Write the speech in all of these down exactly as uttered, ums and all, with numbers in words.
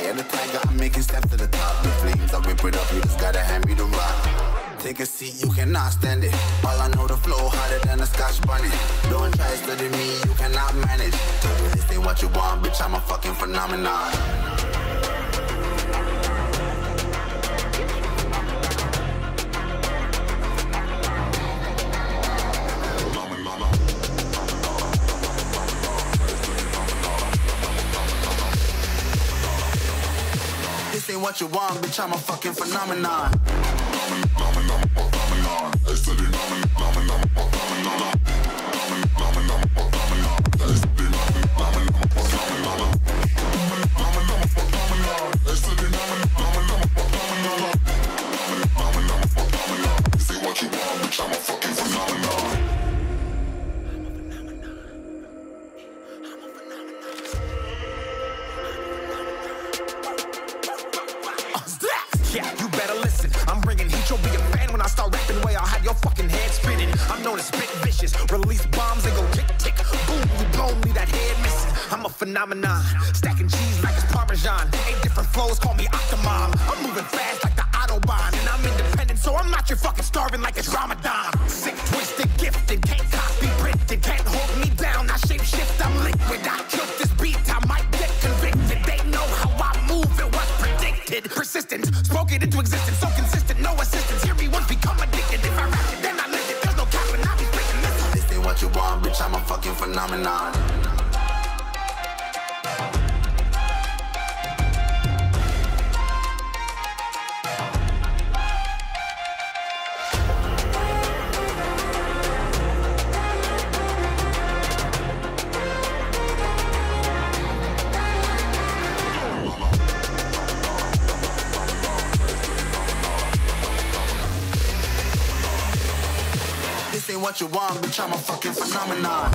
Yeah, the tiger, I'm making steps to the top. The flames, I rip it up, you just gotta hand me the rock. Take a seat, you cannot stand it. All I know, the flow harder than a Scotch bunny. Don't try study me, you cannot manage. This ain't what you want, bitch, I'm a fucking phenomenon. This ain't what you want, bitch, I'm a fucking phenomenon. Yeah, you better listen. I'm bringing heat, you'll be a fan when I start rapping. Way I'll have your fucking head spinning. I'm known as spit vicious, release bombs and go tick tick. Boom, you blow me, that head missing. I'm a phenomenon, stacking cheese like it's Parmesan. Eight different flows, call me Octomom. I'm moving fast like the Autobahn, and I'm independent, so I'm not your fucking starving like it's Ramadan. Sick, twisted, gifted, can't copy, printed, can't hold me down. I shape shift, I'm liquid. I killed this beat, I might get convicted. They know how I move, it was predicted. Persistent, spoke it into existence, so consistent, no assistance. Hear me once, become addicted. If I rap it, then I live it. There's no cap, and I'll be speaking this. This ain't what you want, bitch, I'm a fucking phenomenon. This ain't what you want, bitch, I'm a fucking phenomenon.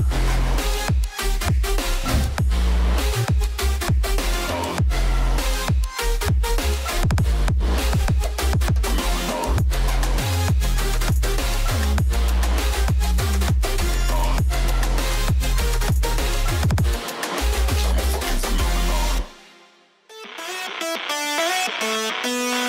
Mm-hmm.